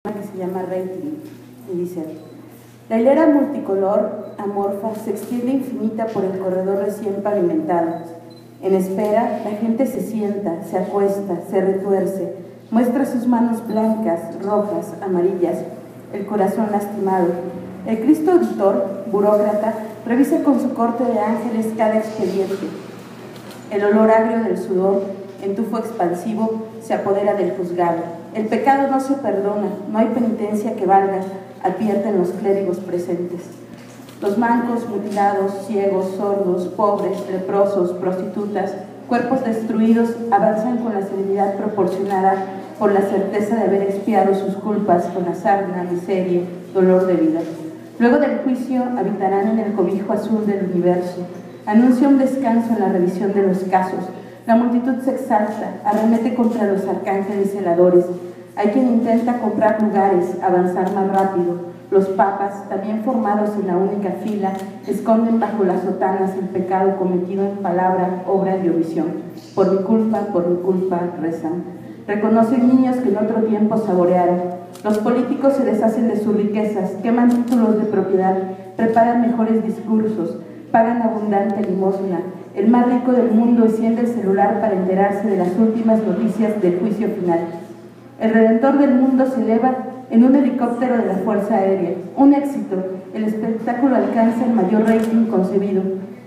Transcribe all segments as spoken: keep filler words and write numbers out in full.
que se llama Rating, y dice: la hilera multicolor, amorfa, se extiende infinita por el corredor recién pavimentado. En espera, la gente se sienta, se acuesta, se retuerce, muestra sus manos blancas, rojas, amarillas, el corazón lastimado. El Cristo auditor, burócrata, revisa con su corte de ángeles cada expediente. El olor agrio del sudor, en tufo expansivo, se apodera del juzgado. El pecado no se perdona, no hay penitencia que valga, advierten los clérigos presentes. Los mancos, mutilados, ciegos, sordos, pobres, leprosos, prostitutas, cuerpos destruidos avanzan con la serenidad proporcionada por la certeza de haber expiado sus culpas con la sarna, miseria, dolor de vida. Luego del juicio habitarán en el cobijo azul del universo. Anuncia un descanso en la revisión de los casos. La multitud se exalta, arremete contra los arcángeles celadores. Hay quien intenta comprar lugares, avanzar más rápido. Los papas, también formados en la única fila, esconden bajo las sotanas el pecado cometido en palabra, obra y omisión. Por mi culpa, por mi culpa, rezan. Reconocen niños que en otro tiempo saborearon. Los políticos se deshacen de sus riquezas, queman títulos de propiedad, preparan mejores discursos, pagan abundante limosna. El más rico del mundo enciende el celular para enterarse de las últimas noticias del juicio final. El Redentor del mundo se eleva en un helicóptero de la Fuerza Aérea. Un éxito. El espectáculo alcanza el mayor rating concebido.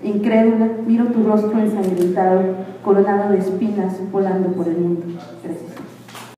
Incrédula, miro tu rostro ensangrentado, coronado de espinas, volando por el mundo. Gracias.